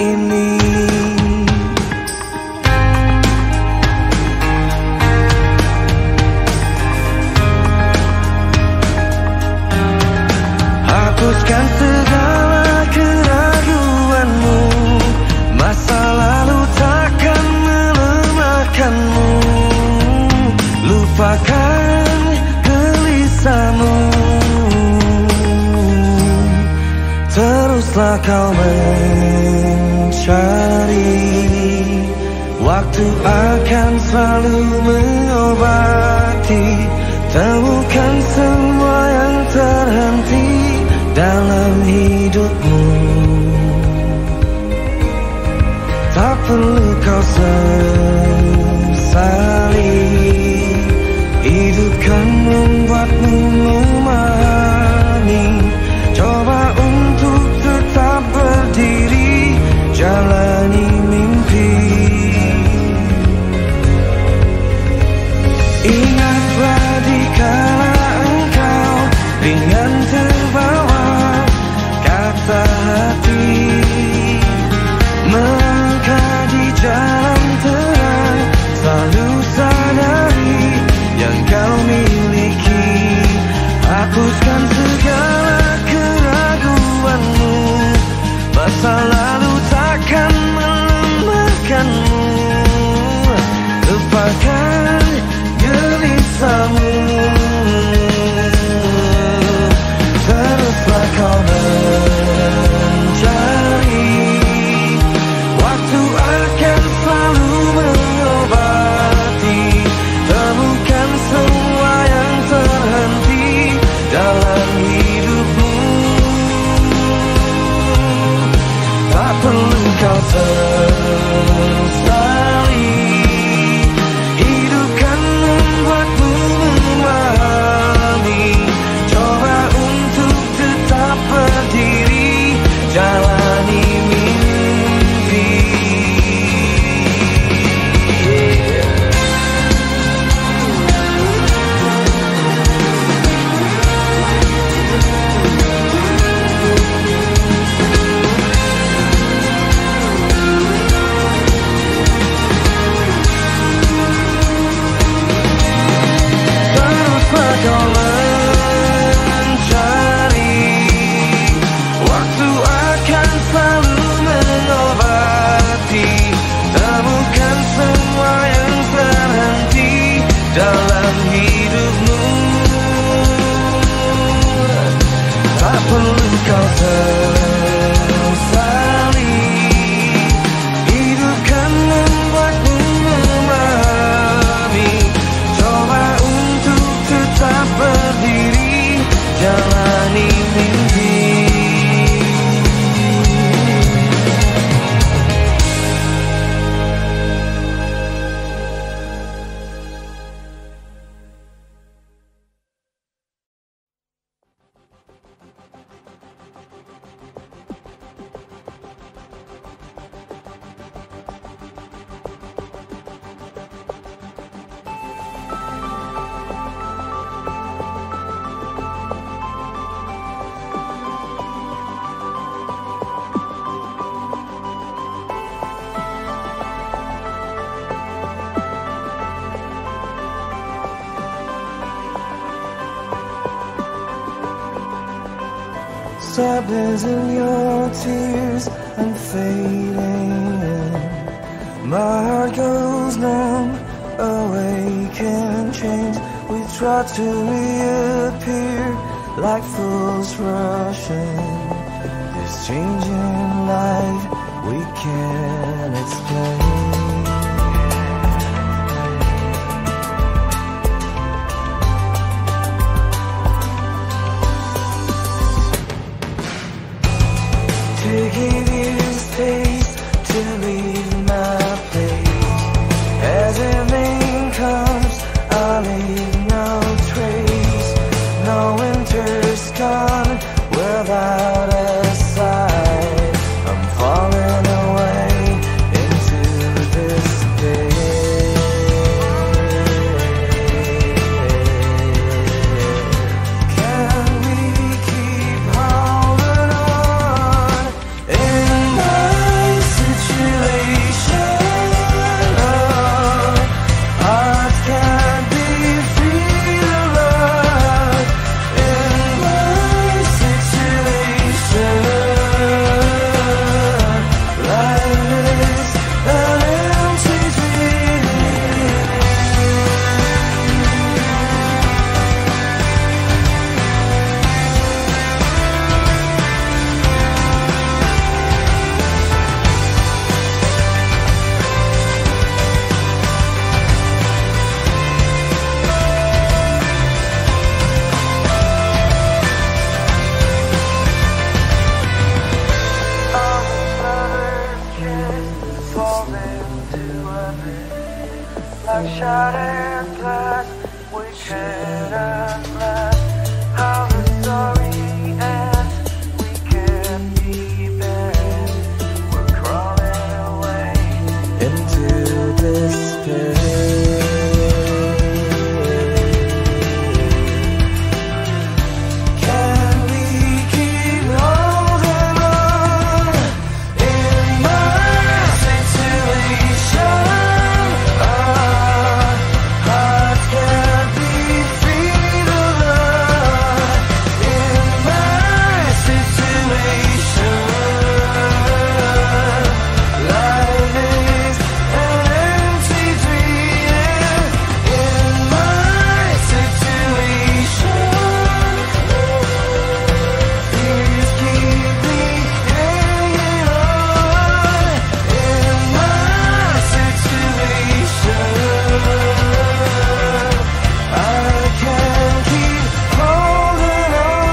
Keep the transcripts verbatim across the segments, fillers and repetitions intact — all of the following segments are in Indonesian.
ini. Hapuskan segala keraguanmu, masa lalu takkan melemahkanmu. Lupakan gelisahmu, teruslah kau mencari. Waktu akan selalu mengobati. Temukan semua yang terhenti dalam hidupmu. Tak perlu kau sesali, hidup kan membuatmu memahami. Coba untuk tetap berdiri, jalani mimpi. Ingatlah dikala engkau ringan terbawa kata hati, melangkah di jalan terang, selalu sadari yang kau miliki. Hapuskan segala keraguanmu, masa lalu takkan melemahkanmu. Lupakan gelisahmu, teruslah kau mencari. Waktu akan selalu mengobati. Temukan semua yang terhenti dalam hidupmu. Tak perlu kau sesali, hidup kan membuatmu memahami. Coba untuk tetap berdiri, jalani mimpi. Teruslah kau mencari. Waktu akan selalu mengobati. Temukan semua yang terhenti dalam hidupmu. Tak perlu kau sesali, hidup kan membuatmu memahami. Coba untuk tetap berdiri, jalani mimpi. Sadness in your tears and fading. My heart goes numb, awake and change. We try to reappear like fools rushing. This changing life we can't explain. Give you space to leave my place. As evening comes, I'll leave no trace. No winter's gone without a sign. I'm falling away into this day. Can we keep holding on? In my like shattered glass, we cannot last. How the story ends, we can't even. We're crawling away into despair. Can we keep holding on in my situation? Our hearts can't be free to love in my situation. Life is an empty dream in my situation. Please keep me hanging on in my situation. I can't keep holding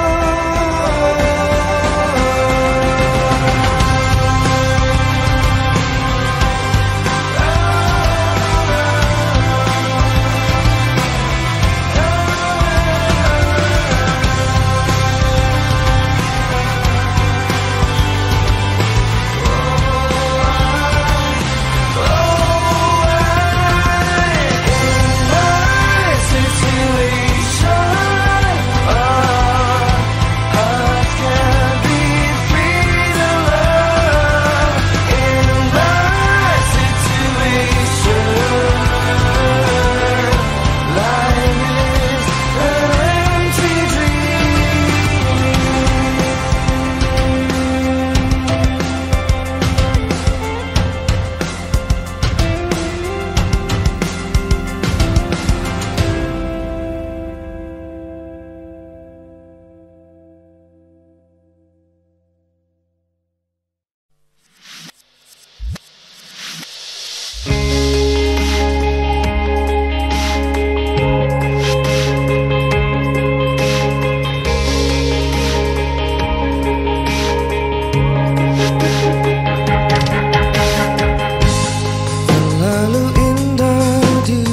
terlalu indah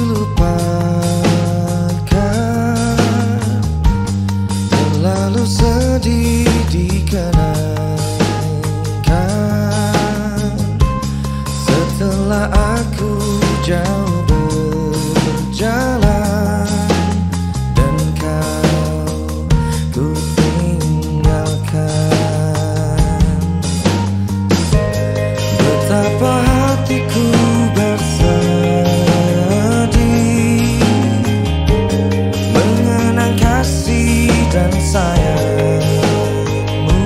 dilupakan, terlalu sedih dikenangkan. Setelah aku jauh berjalan dan kau ku tinggalkan, betapa hatiku bersedih mengenang kasih dan sayangmu.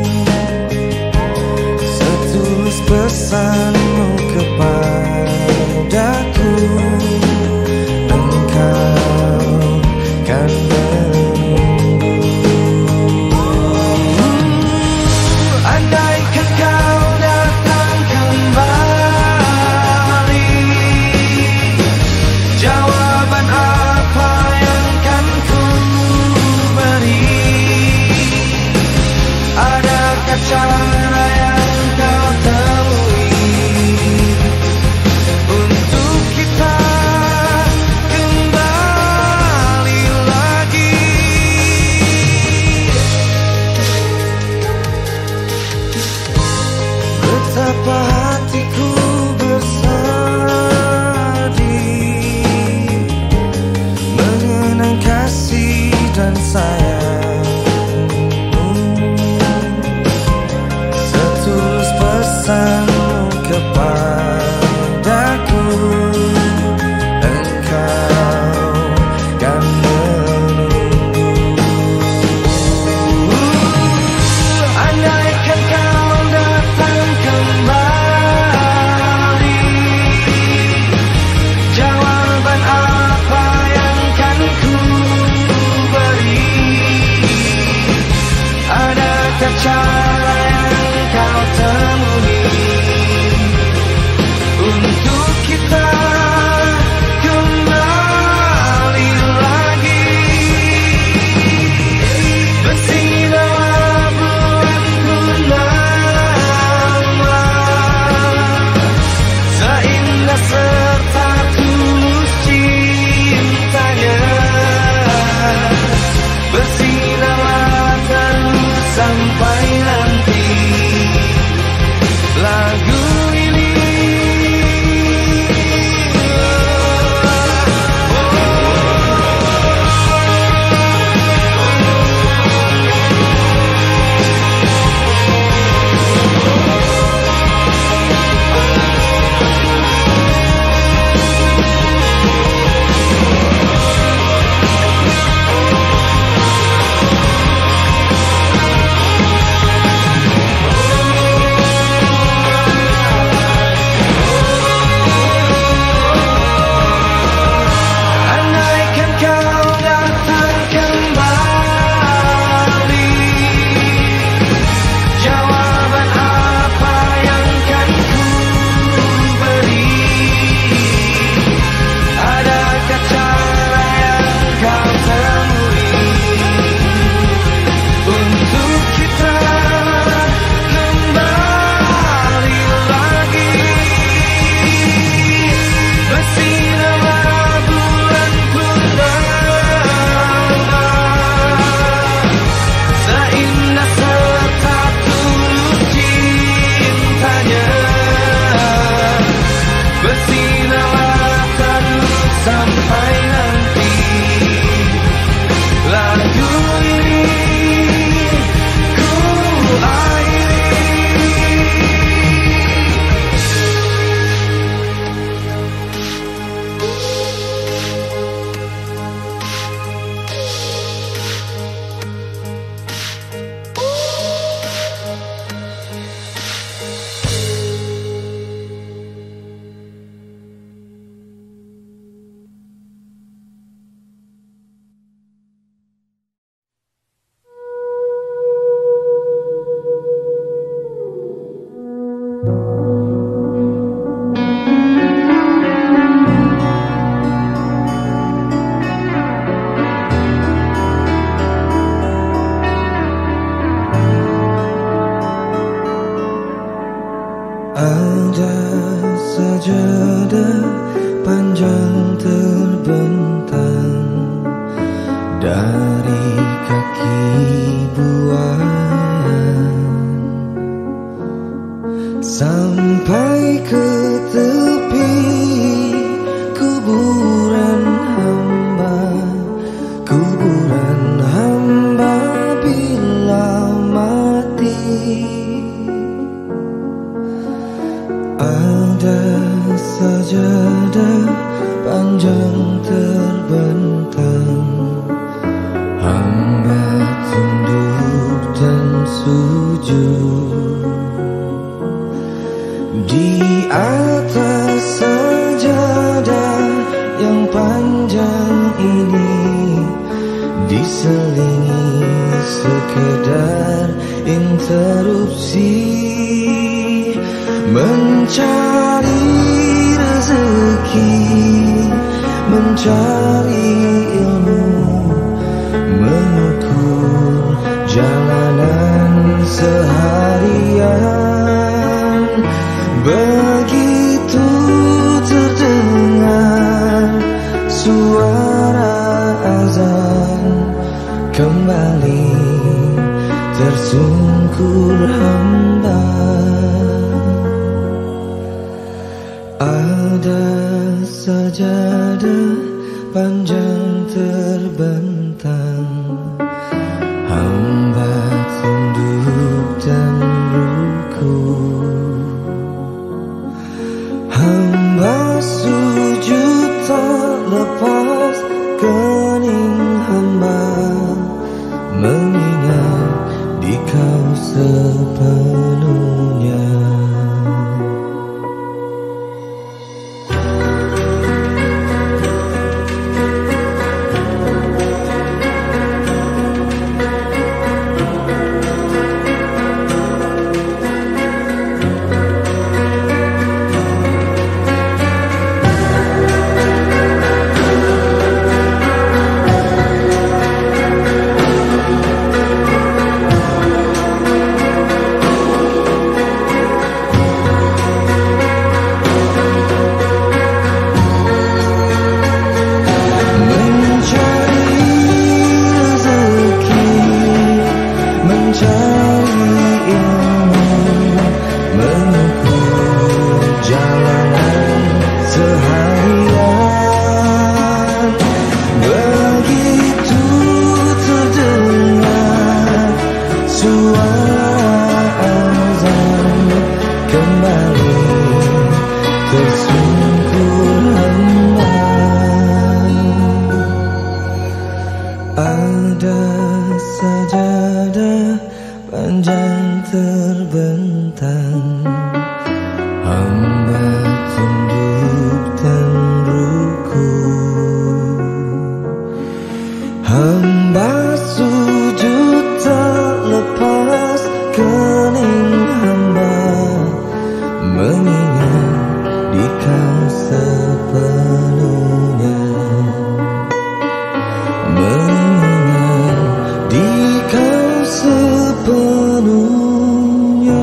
Setulus pesanmu kepadaku, engkau kan menunggu. Andaikan kau datang kembali, jawaban apa yang kan ku beri? Adakah cara yang kau temui untuk kita kembali lagi? Betapa hatiku bersedih mengenang kasih dan sayangmu. Setulus pesanmu kepadaku, engkau kan menunggu. Andaikan kau datang kembali, Ada sajadah panjang terbentang dari kaki buaya sampai ke tepi kuburan hamba, kuburan hamba bila mati. Ada sajadah panjang terbentang, hamba tunduk dan sujud di atas sajadah yang panjang ini, diselingi sekedar interupsi mencari rezeki, mencari ilmu, mengukur jalanan seharian. Begitu terdengar suara azan, kembali tersungkur hamba. Ada sajadah panjang terbentang, hamba tunduk dan rukuk, hamba sujud tak lepas kening hamba, mengingat di kau sepenuhnya. Ada sajadah panjang terbentang, hamba tunduk dan rukuk, hamba sujud tak lepas kening hamba, mengingat di kau sepenuhnya, mengingat di kau sepenuhnya.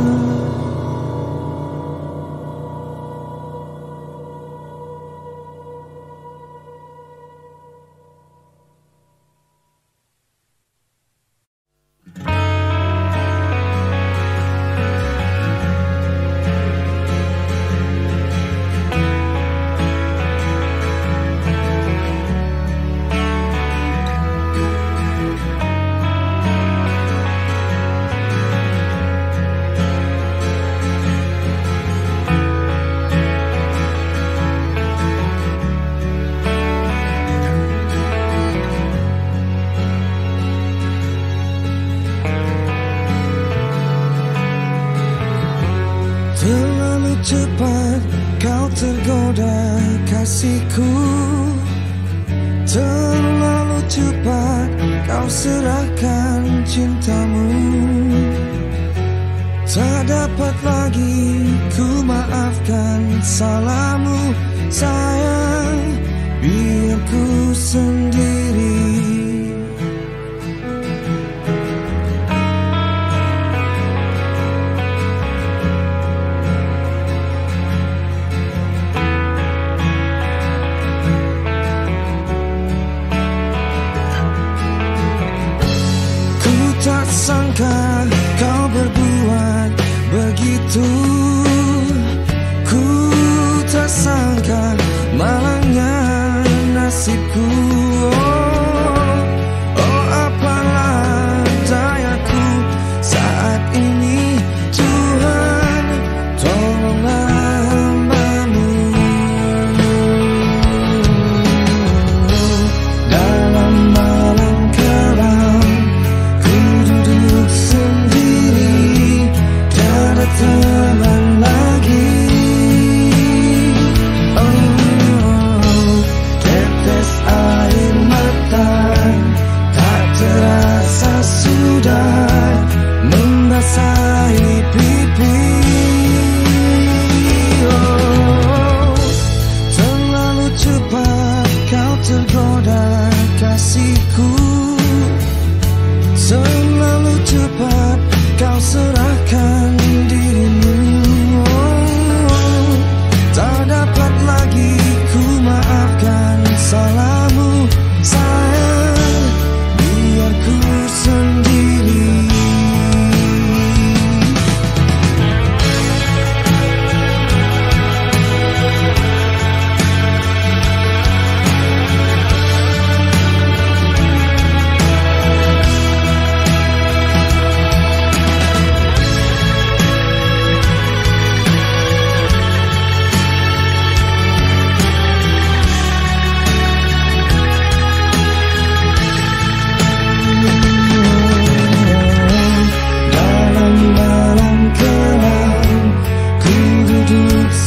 Terlalu cepat kau tergoda kasihku, terlalu cepat kau serahkan cintamu. Tak dapat lagi ku maafkan salahmu sayang, biar ku sendiri.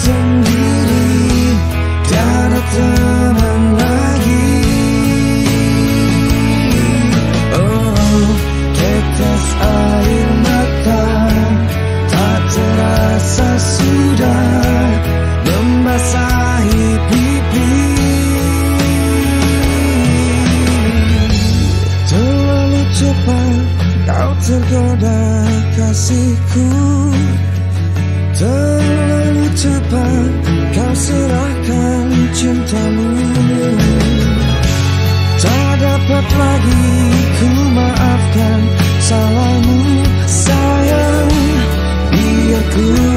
sendiri, tiada teman lagi. Oh, tetes air mata tak terasa sudah membasahi pipi. Terlalu cepat kau tergoda kasihku, terlalu cepat kau serahkan cintamu. Tak dapat lagi ku maafkan salahmu sayang, biar ku